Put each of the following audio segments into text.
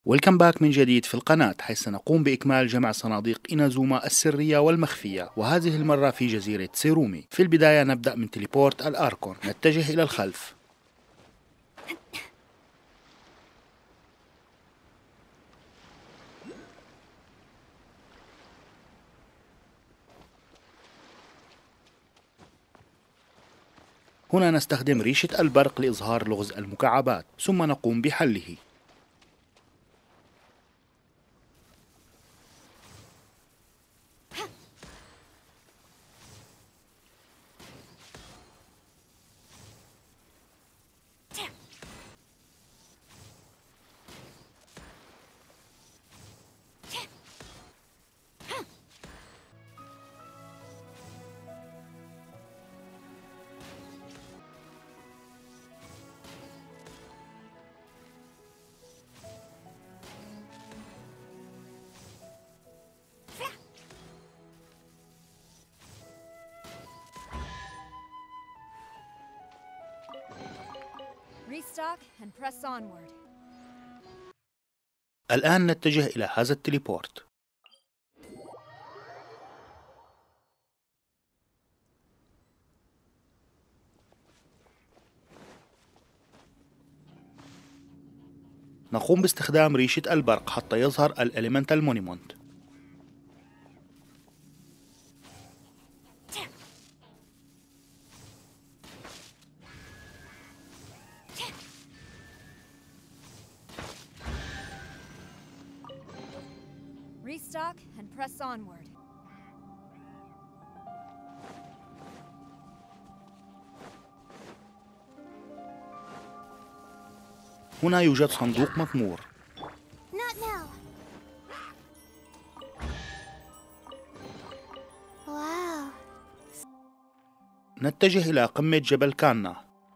ويلكم باك من جديد في القناة، حيث سنقوم بإكمال جمع صناديق إنازوما السرية والمخفية، وهذه المرة في جزيرة سيرومي. في البداية نبدأ من تليبورت الأركون، نتجه إلى الخلف. هنا نستخدم ريشة البرق لإظهار لغز المكعبات، ثم نقوم بحله. Restock and press onward. الآن نتجه إلى هذا التليبورت. نقوم باستخدام ريشة البرق حتى يظهر الإليمنتال مونيمنت. Restock and press onward. هنا يوجد صندوق مطمور. Not now. Wow. نتجه إلى قمة جبل كانا.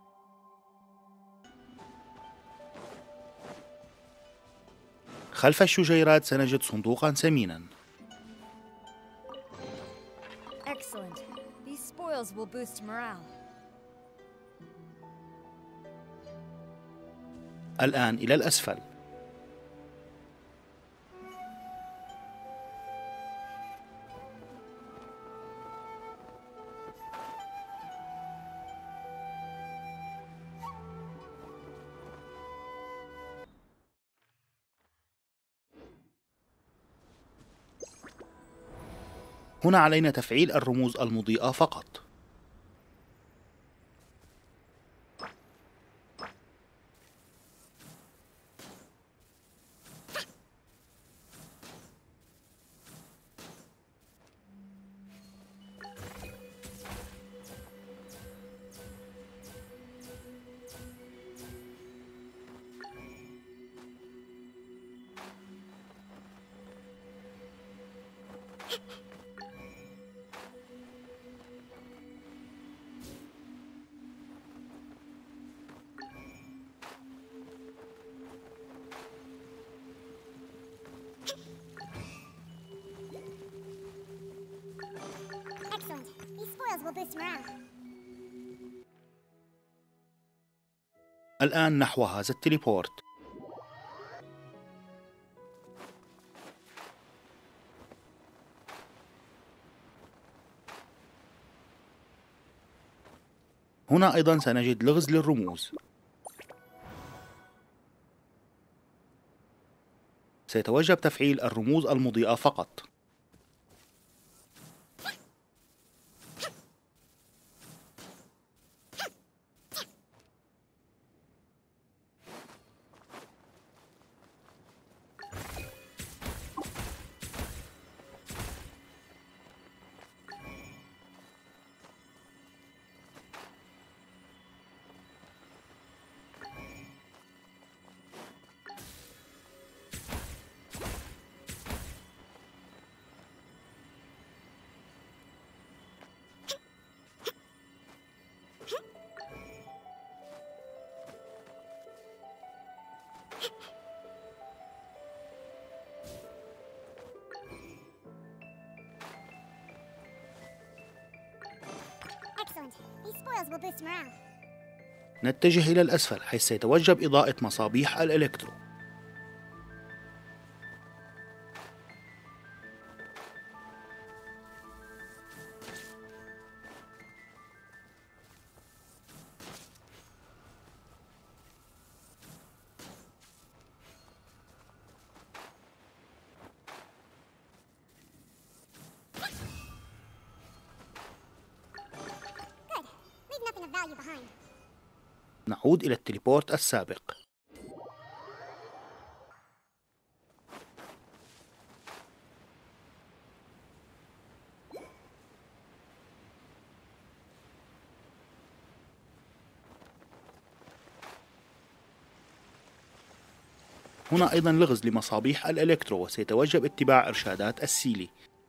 خلف الشجيرات سنجد صندوقا ثمينا. Excellent. These spoils will boost morale. الآن إلى الأسفل. هنا علينا تفعيل الرموز المضيئة فقط. Excellent. These spoils will boost morale. الآن نحو هذا التليبورت. هنا أيضا سنجد لغز للرموز. سيتوجب تفعيل الرموز المضيئة فقط. Excellent. These spoils will boost morale. نتجه إلى الأسفل حيث سيتوجب إضاءة مصابيح الإلكترو. نعود إلى التليبورت السابق. هنا أيضا لغز لمصابيح الإلكترو، وسيتوجب اتباع إرشادات السيلي.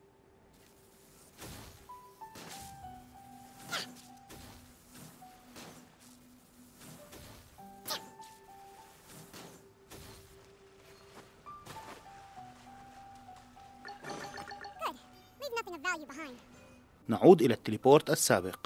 نعود إلى التليبورت السابق.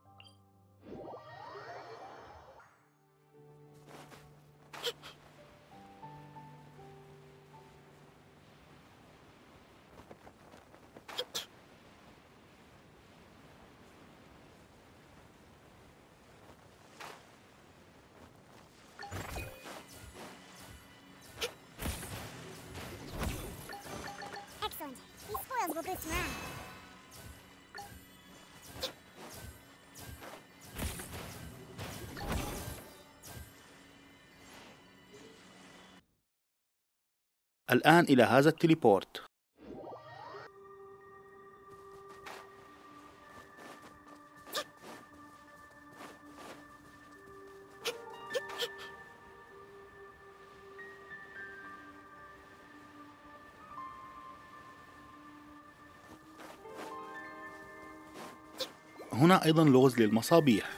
الآن إلى هذا التليبورت. هنا أيضا لغز للمصابيح.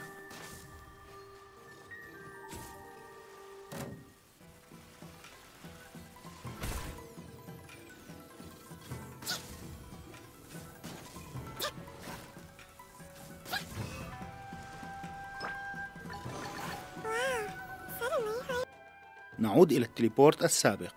نعود إلى التليبورت السابق.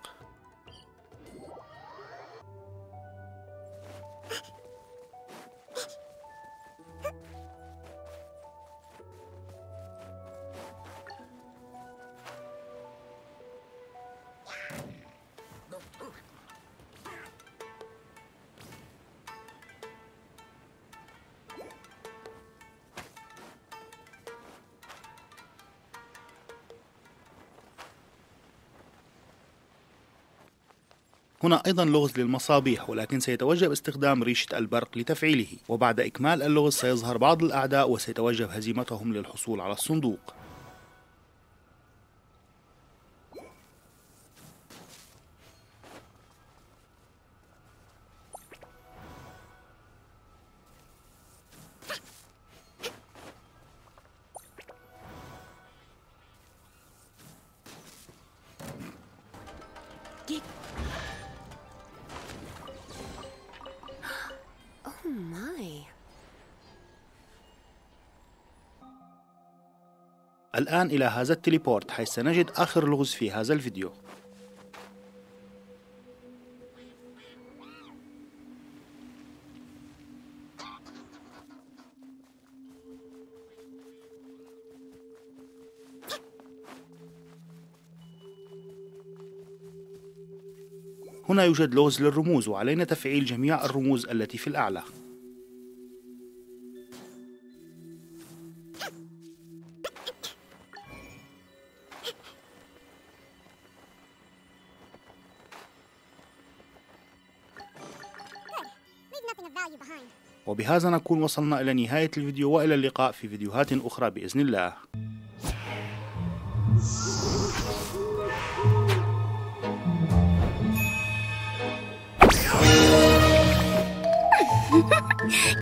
هنا أيضا لغز للمصابيح، ولكن سيتوجب استخدام ريشة البرق لتفعيله، وبعد إكمال اللغز سيظهر بعض الأعداء وسيتوجب هزيمتهم للحصول على الصندوق. الآن إلى هذا التليبورت، حيث سنجد آخر لغز في هذا الفيديو. هنا يوجد لغز للرموز، وعلينا تفعيل جميع الرموز التي في الأعلى. وبهذا نكون وصلنا إلى نهاية الفيديو، وإلى اللقاء في فيديوهات أخرى بإذن الله.